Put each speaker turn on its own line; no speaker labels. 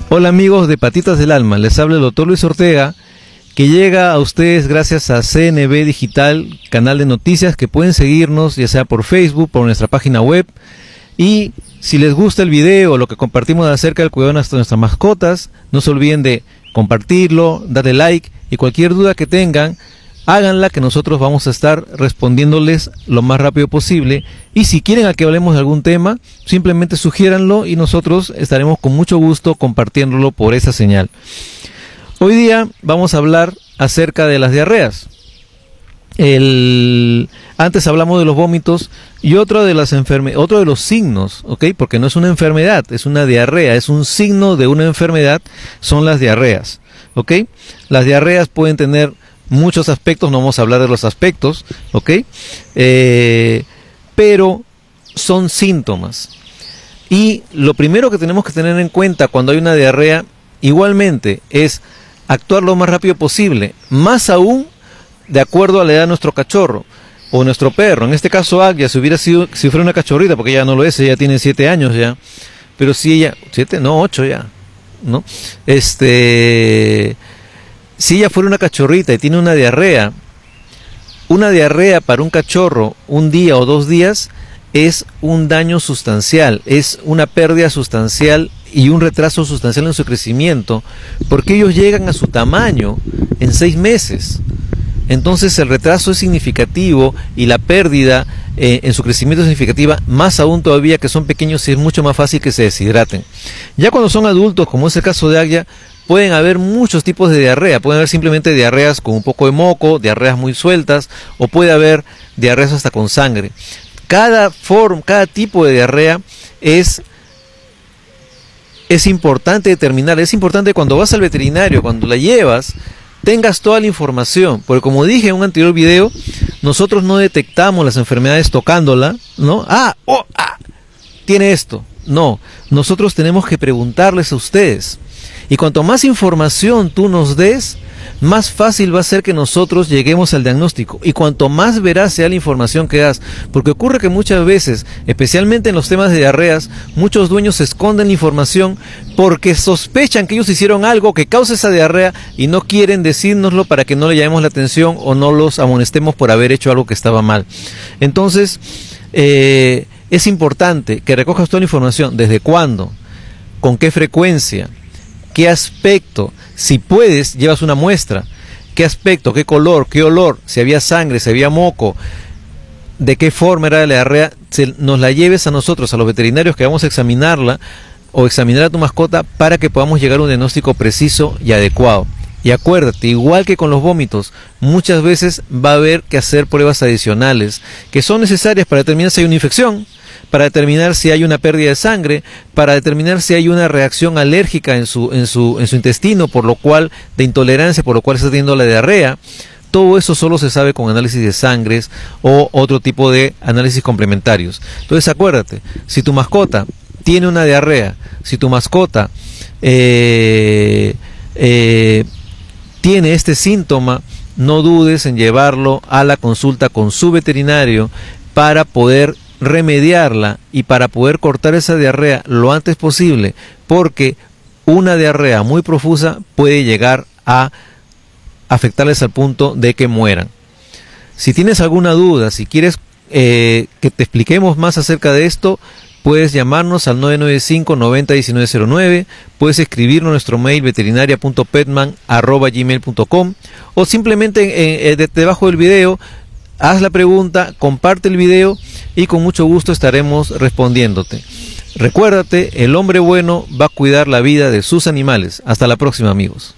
Hola amigos de Patitas del Alma, les habla el doctor Luis Ortega, que llega a ustedes gracias a CNB Digital, canal de noticias que pueden seguirnos ya sea por Facebook, por nuestra página web. Y si les gusta el video o lo que compartimos acerca del cuidado de nuestras mascotas, no se olviden de compartirlo, darle like y cualquier duda que tengan, háganla, que nosotros vamos a estar respondiéndoles lo más rápido posible. Y si quieren a que hablemos de algún tema, simplemente sugiéranlo y nosotros estaremos con mucho gusto compartiéndolo por esa señal. Hoy día vamos a hablar acerca de las diarreas. Antes hablamos de los vómitos y otro de los signos, ¿ok? Porque no es una enfermedad, es una diarrea, es un signo de una enfermedad, son las diarreas, ¿ok? Las diarreas pueden tener muchos aspectos, no vamos a hablar de los aspectos, ¿ok? Pero son síntomas. Y lo primero que tenemos que tener en cuenta cuando hay una diarrea, igualmente, es actuar lo más rápido posible, más aún de acuerdo a la edad de nuestro cachorro o nuestro perro. En este caso Agya, si fuera una cachorrita, porque ella no lo es, ella tiene 7 años ya, pero si ella, 7, no, 8 ya, ¿no? Si ella fuera una cachorrita y tiene una diarrea para un cachorro un día o 2 días es un daño sustancial, es una pérdida sustancial y un retraso sustancial en su crecimiento, porque ellos llegan a su tamaño en 6 meses. Entonces el retraso es significativo y la pérdida en su crecimiento es significativa, más aún todavía que son pequeños y es mucho más fácil que se deshidraten. Ya cuando son adultos, como es el caso de Agya, pueden haber muchos tipos de diarrea, pueden haber simplemente diarreas con un poco de moco, diarreas muy sueltas, o puede haber diarreas hasta con sangre. Cada tipo de diarrea es importante determinar, es importante cuando vas al veterinario, cuando la llevas, tengas toda la información, porque como dije en un anterior video, nosotros no detectamos las enfermedades tocándola, ¿no? Tiene esto. No, nosotros tenemos que preguntarles a ustedes. Y cuanto más información tú nos des, más fácil va a ser que nosotros lleguemos al diagnóstico. Y cuanto más veraz sea la información que das, porque ocurre que muchas veces, especialmente en los temas de diarreas, muchos dueños esconden la información porque sospechan que ellos hicieron algo que causa esa diarrea y no quieren decírnoslo para que no le llamemos la atención o no los amonestemos por haber hecho algo que estaba mal. Entonces, es importante que recojas toda la información, desde cuándo, con qué frecuencia, qué aspecto, si puedes, llevas una muestra, qué aspecto, qué color, qué olor, si había sangre, si había moco, de qué forma era la diarrea, nos la lleves a nosotros, a los veterinarios que vamos a examinarla o examinar a tu mascota para que podamos llegar a un diagnóstico preciso y adecuado. Y acuérdate, igual que con los vómitos, muchas veces va a haber que hacer pruebas adicionales que son necesarias para determinar si hay una infección, para determinar si hay una pérdida de sangre, para determinar si hay una reacción alérgica en su intestino, de intolerancia, por lo cual está teniendo la diarrea. Todo eso solo se sabe con análisis de sangres o otro tipo de análisis complementarios. Entonces acuérdate, si tu mascota tiene una diarrea, si tu mascota tiene este síntoma, no dudes en llevarlo a la consulta con su veterinario para poder remediarla y para poder cortar esa diarrea lo antes posible, porque una diarrea muy profusa puede llegar a afectarles al punto de que mueran. Si tienes alguna duda, si quieres que te expliquemos más acerca de esto, puedes llamarnos al 995-90-1909, puedes escribirnos a nuestro mail veterinaria.petman@gmail.com o simplemente debajo del video haz la pregunta, comparte el video y con mucho gusto estaremos respondiéndote. Recuérdate, el hombre bueno va a cuidar la vida de sus animales. Hasta la próxima, amigos.